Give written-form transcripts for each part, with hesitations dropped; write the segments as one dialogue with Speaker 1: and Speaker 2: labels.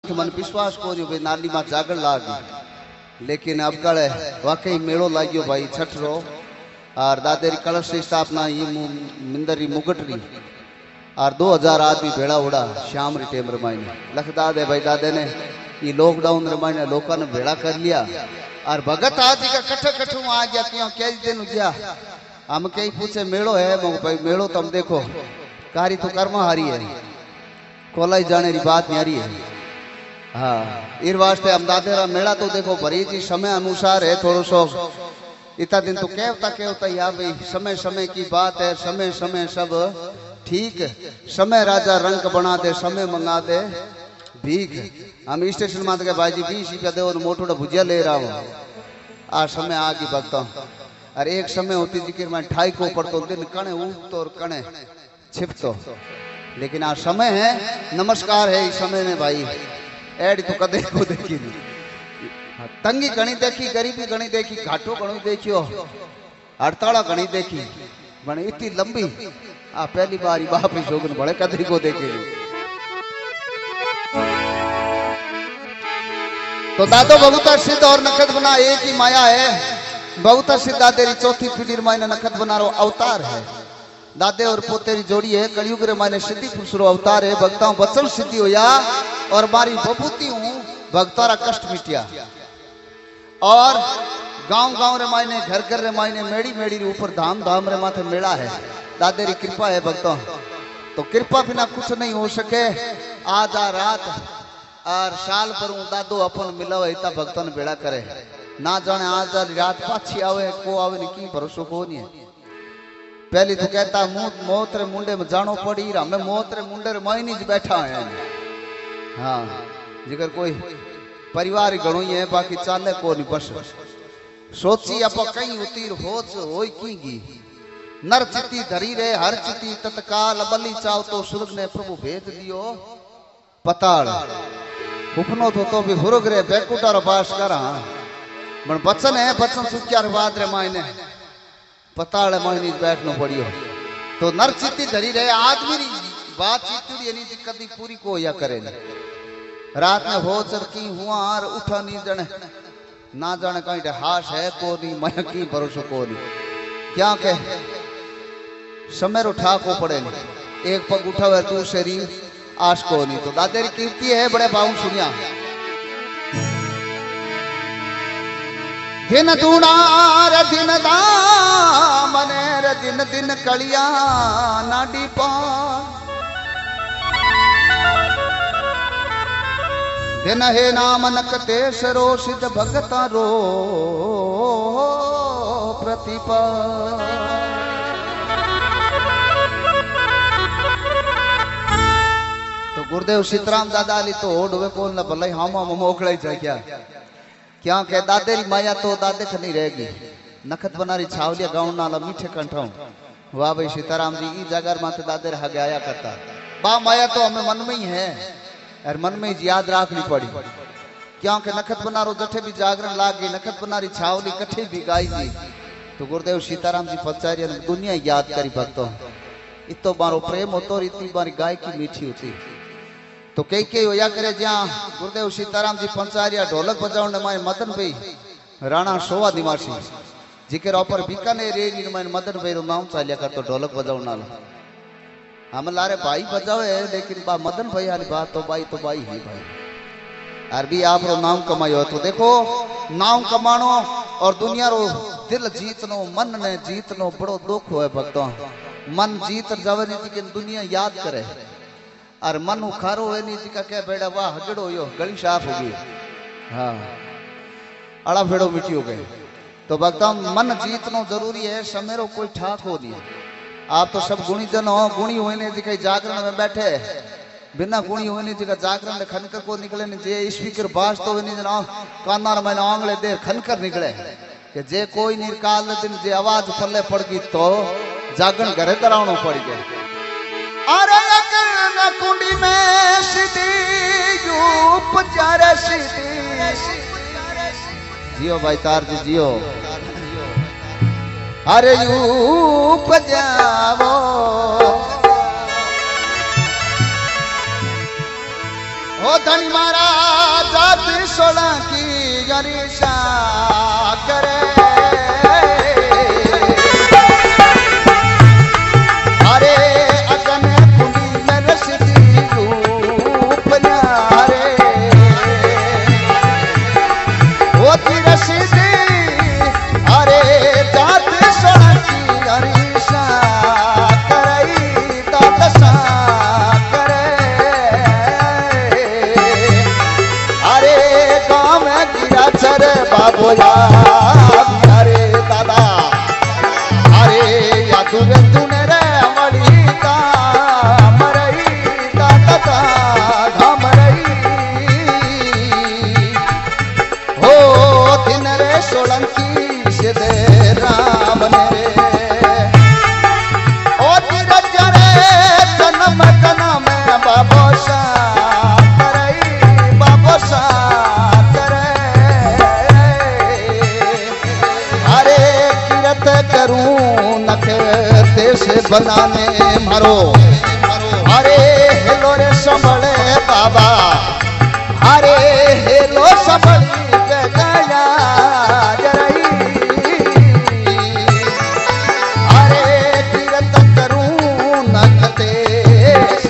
Speaker 1: मन विश्वास को जो नाली में जागड़ लाग लेकिन अब कल वाकई मेड़ो लाग्यो भाई छठ रो और दादेरी कलश की स्थापना ये मिंदरी मुगटरी और 2000 आदमी भेड़ा उड़ा शाम री टेम रमाइने लख दादे भाई दादे ने ये लॉकडाउन रमाइने लोगों ने भेड़ा कर लिया और भगत आज का कट्ठे कट्ठू आ गया क्यों कई दिन गया हम कहीं पूछे मेड़ो है भाई मेड़ो तुम देखो कारी तो कर्म हारी है कोलाई जाने की बात नहीं आ रही है। हाँ इस वास्ते अमदादेरा मेला तो देखो भरी जी समय अनुसार है थोड़ो सो इतना दिन तो कहता या भाई समय समय की बात है समय समय सब ठीक समय राजा रंग बना दे समय मंगा दे भीख हम स्टेशन में भाई जी 20 रुपया दे और मोटोड़ा भुजिया ले रहा हूँ आ समय आगे भगता हूँ अरे एक समय होती जिक्र मैं ठाई को पड़तो दिन कणे उगतो और कणे छिपतो लेकिन आ समय है नमस्कार है इस समय में भाई एड तो कदे को देखी नहीं तंगी घनी देखी गरीबी घनी देखी घाटो घणो देखियो हड़ताला घनी देखी बने इतनी लंबी आ पहली बार बाप जोगन बड़े कदे को देखे तो दादो बहुता सिद्ध और नखत बना एक ही माया है बहुता सिद्ध दादेरी चौथी पीढ़ी मायने नखत बना रो अवतार है दादे और पोतेरी जोड़ी है कलयुग रे माने सिद्धि पुरुषरो अवतार है भक्ताओं वचन सिद्धि होया और मारी बबूती हूँ भक्तोरा कष्ट मिटिया और गांव गांव रे मायने घर घर रे मायने मेड़ी मेड़ी रे ऊपर धाम धाम रे माथे मेला है दादे री कृपा है भक्तों तो कृपा बिना कुछ नहीं हो सके आज आ रात और साल भर दादो अपन मिलो इतना भक्तों ने बेड़ा करे ना जाने आज रात पाछी आवे को आवे नहीं की भरोसो को नहीं है पहली तो कहता मौत रे मुंडे में जानो पड़ी हमें मौत रे मुंडे रे मायनी ज बैठा है हाँ जिगर कोई परिवार घणो ही है बाकी चाले को नहीं बस सोची आप कहीं उतीर होच होई कीगी नर चिति धरी रे हर चिति तत्काल बलि चाव तो सुर्ग ने प्रभु भेज दियो पताल उपनो तो भी हुरग रे बैकुटार बास करा बन बचन है बचन सुख्यार बाद रे मायने पताल मायनी बैठनो पड़ियो तो नर चिति धरी रहे आदमी बात चितुड़ी नहीं कदी पूरी को या करे रात में हो चर की हुआ और उठा नहीं जाने ना जाने कहीं हाश है को नहीं मैं की भरोसा को नहीं क्या के समय उठा को पड़े नहीं एक पग उठा हुआ तू शरी आश को नहीं तो दादेरी कीर्ति है बड़े बाबू सुनिया दिन दूना रे दिन दामने रे दिन दिन कलिया नाडी पा दिन हे नाम नकते सरो सिद्ध भगता रो प्रतिपा तो गुरुदेव सीताराम दादा ली तो ओडवे को न भले हम मोकड़ाई जाए क्या कह दादे री माया तो दादे खनी रहेगी नखत बनारी छावलिया गाँव नाला मीठे कंठाऊं वाह भाई सीताराम जी ई जगह माथे दादे रहा गया करता बा माया तो हमें मन में ही है और मन में याद रखनी पड़ी क्योंकि नखत बनारो जठे भी जागरण लाग गई नखत बनारी छावली कठे भी गाई गई तो गुरुदेव सीताराम जी पचारिया दुनिया याद करी भक्तों इतो मारो प्रेम होतो इतनी बारी गाय की मीठी होती तो कई होया करे जहाँ गुरुदेव सीताराम जी पंचारिया ढोलक बजाने माए मदन भाई राणा सोवा निवासी जिकर ऊपर बीकानेर एरिया में मदन भाई नाम चालिया कर तो ढोलक बजाने हम लारे भाई बजावे लेकिन बा मदन भाई वाली बात तो भाई ही भाई अरबी आप रो नाम कमायो तो देखो नाम कमानो और दुनिया रो दिल जीतनो मन ने जीतनो बड़ो दुख है भक्तों मन जीत जावे नहीं कि दुनिया याद करे और मन उखारो है नहीं का कह बेड़ा वाह हजड़ो यो गली साफ होगी हाँ अड़ा फेड़ो मिट्टी हो गए तो भक्तों मन जीतनो जरूरी है समेरो कोई ठाक हो नहीं आप तो सब गुणी जन हो गुणी हुए ने जिका जागरण में बैठे बिना गुणी हुए ने जिका जागरण में खनकर को निकले नहीं जे स्पीकर बास तो नहीं जना कानार में आंगले दे खनकर निकले कि जे कोई निकाल दिन जे आवाज पल्ले पड़ गई तो जागरण घरे करावनो पड़ गया अरे अकल कुंडी में सीधी यूप चारे सीधी जियो भाई तार जी जियो अरे यूप जावो ओ धनी महाराज जात सोलंकी अरीसा करे अरे अगन कुंडी में रसदी रूप न्यारे ओ ती रसदी अरे जात सोलंकी अरीसा करई दादसा करे अरे गाँव में गिरा चर बाबोला अरे दादा अरे या तुरे तूने रे मड़ी का मरई दादा घमरई हो दिन रे सोलंकी से दे राम ने रे ओ तीरथ रे जन्म जन्म बाबो सा करई बाबो सा करूं नख देश बनाने मारो अरे हेलो रे संभले बाबा अरे हेलो संभली गया जरई अरे तीरथ करूं नख देश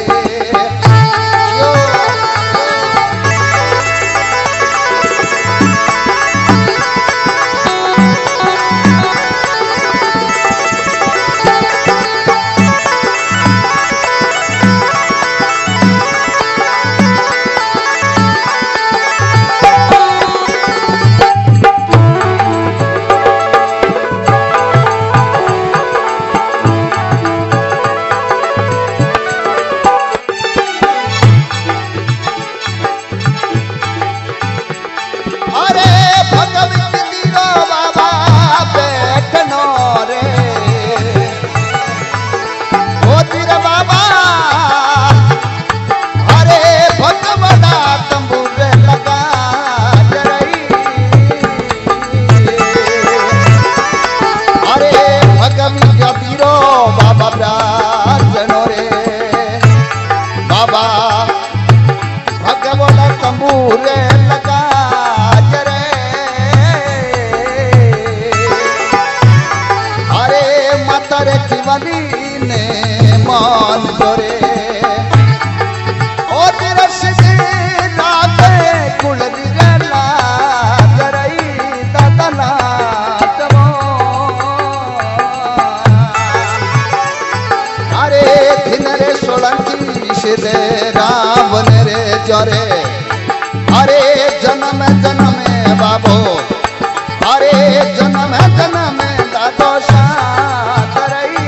Speaker 1: रावण रे जरे अरे जन्म जन्म बाबो अरे जन्म जन्म दादो सा करई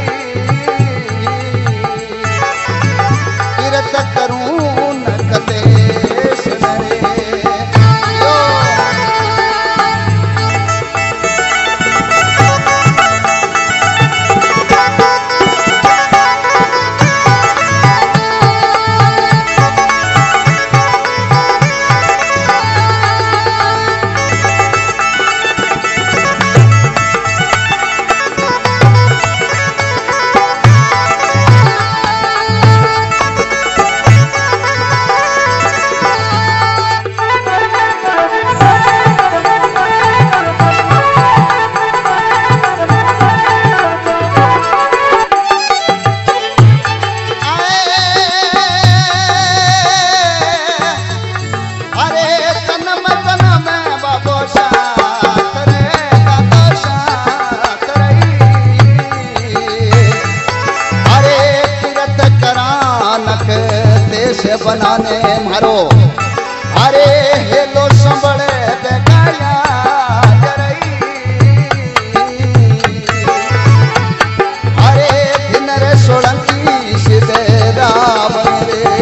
Speaker 1: तीरथ करूं नख देश रे बनाने मारो अरे हेलो संभले बेगाया जरई अरे दिन रे सोलंकी सीधे राम रे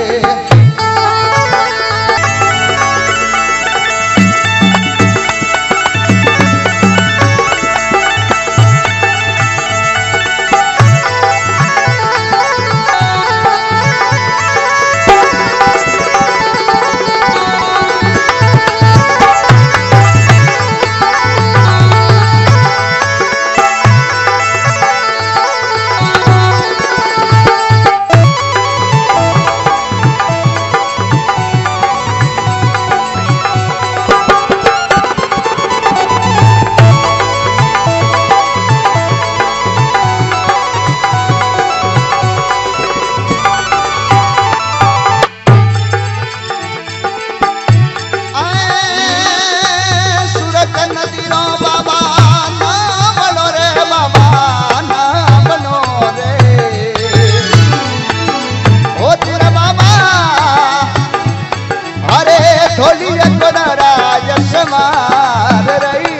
Speaker 1: थोड़ी राज समार रही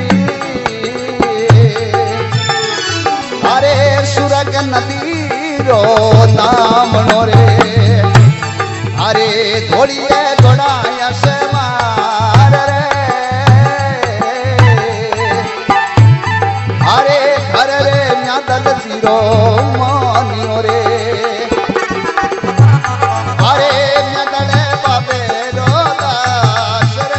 Speaker 1: अरे सुरग नदी रो नाम नो रे अरे थोड़ी घोड़ा समार रे अरे घर रे म्यादल जीरो मानियो रे अरे म्यादल बाबे रो दास रे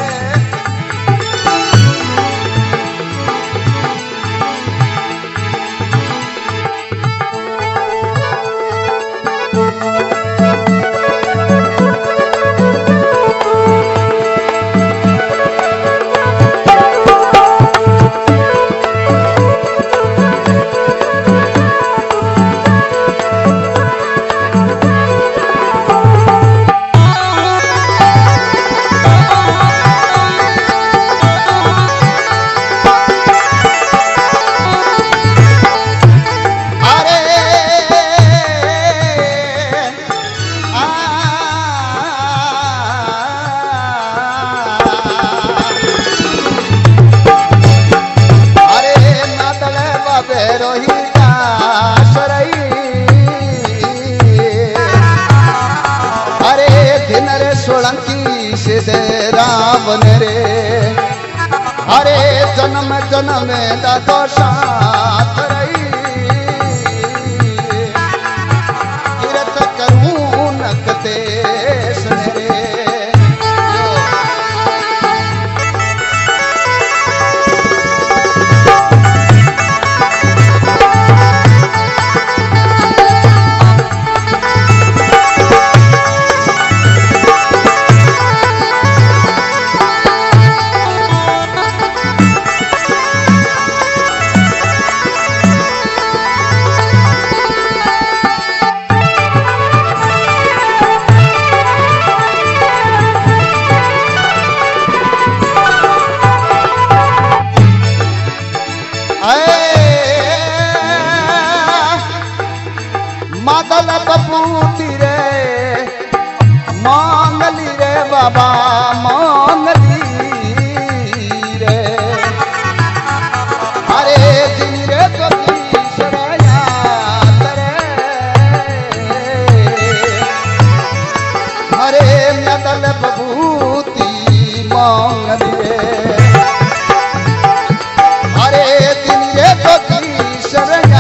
Speaker 1: सोलंकी से रावण रे अरे जन्म जन्म दादो साथ रही कीरत करूं नकते रे मादल बपूती रे मांगली रे बाबा मांगली रे अरे दिन रे कभी सराया रे अरे मादल बपूती मांगली रे अरे दिन रे कभी सराया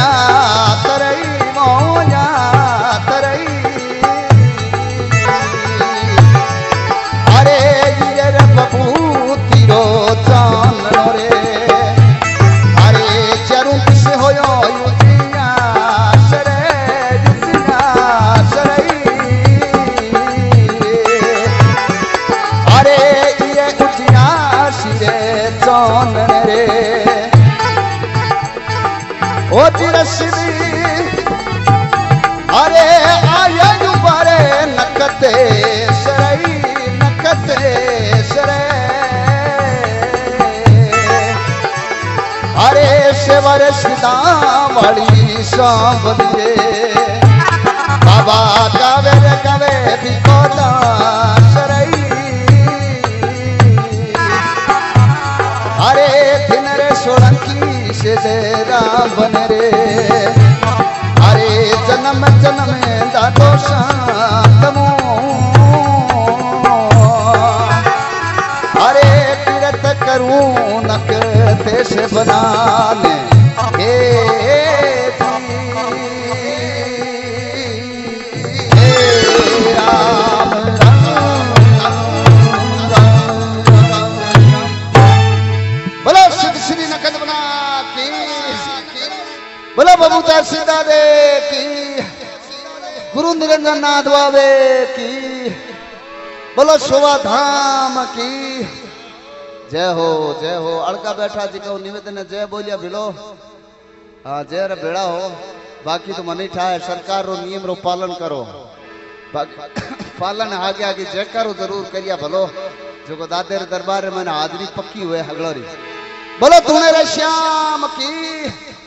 Speaker 1: अरे आयु बारे नकते सरई नकते सरे अरे सेवर सीता वाली सांबलिए बाबा कवे कवे बिकोदा सरई अरे दिन रे सोलंकी से रावण रे अरे जन्म जन्म दादो शांतमो अरे तीरथ करूं नक देश बनाने राम राम बोलो श्री नकद बना की बोलो बबूता सीधा दे की गुरु निरंजन नाथ बाबे की बोलो शोभा धाम की जय हो अड़का बैठा जी को निवेदन जय बोलिया भिलो हाँ जय रे बेड़ा हो बाकी तो मनी ठाए सरकार रो नियम रो पालन करो पालन आगे आगे जय करो जरूर करिया भलो जो को दादे दरबार में हाजरी पक्की हुए हगलोरी बोलो तुम्हें श्याम की